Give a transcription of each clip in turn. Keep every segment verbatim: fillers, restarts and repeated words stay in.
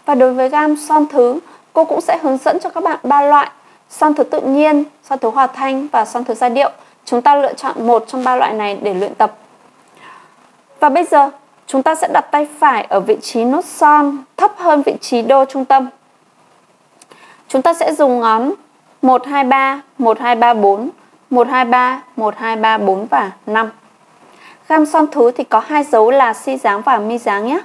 Và đối với gam son thứ, cô cũng sẽ hướng dẫn cho các bạn ba loại: son thứ tự nhiên, son thứ hòa thanh và son thứ giai điệu. Chúng ta lựa chọn một trong ba loại này để luyện tập. Và bây giờ chúng ta sẽ đặt tay phải ở vị trí nốt son thấp hơn vị trí đô trung tâm. Chúng ta sẽ dùng ngón một, hai, ba, một, hai, ba, bốn, một, hai, ba, một, hai, ba, bốn và năm. Gam son thứ thì có hai dấu là si dáng và mi dáng nhé.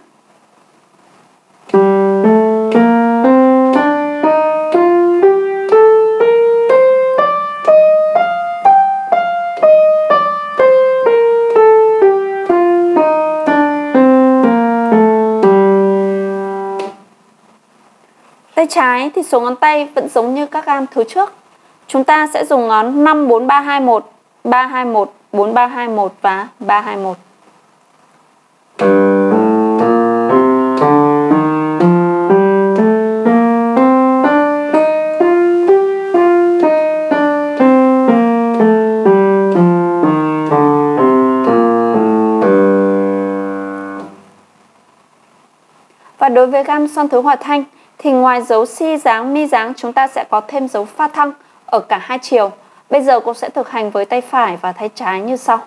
Tay trái thì số ngón tay vẫn giống như các gam thứ trước. Chúng ta sẽ dùng ngón năm, bốn, ba, hai, một, ba, hai, một, bốn, ba, hai, một và ba, hai, một. Và đối với gam son thứ hòa thanh thì ngoài dấu si dáng, mi dáng, chúng ta sẽ có thêm dấu pha thăng ở cả hai chiều. Bây giờ cô sẽ thực hành với tay phải và tay trái như sau.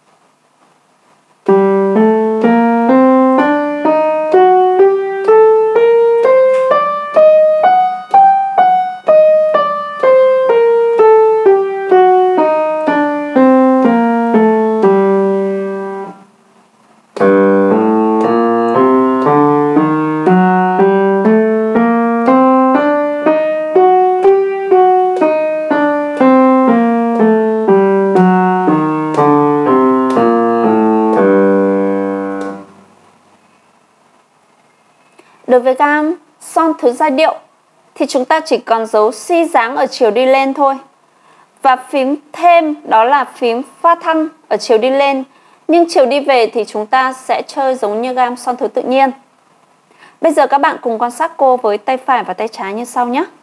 Đối với gam son thứ giai điệu thì chúng ta chỉ còn dấu si dáng ở chiều đi lên thôi. Và phím thêm đó là phím pha thăng ở chiều đi lên. Nhưng chiều đi về thì chúng ta sẽ chơi giống như gam son thứ tự nhiên. Bây giờ các bạn cùng quan sát cô với tay phải và tay trái như sau nhé.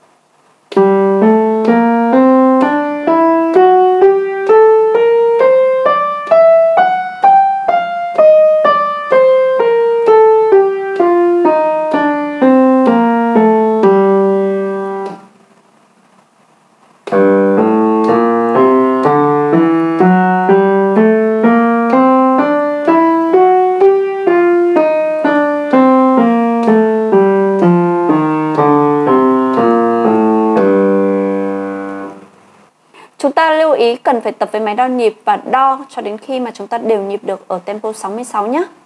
Chúng ta lưu ý cần phải tập với máy đo nhịp và đo cho đến khi mà chúng ta đều nhịp được ở tempo sáu mươi sáu nhé.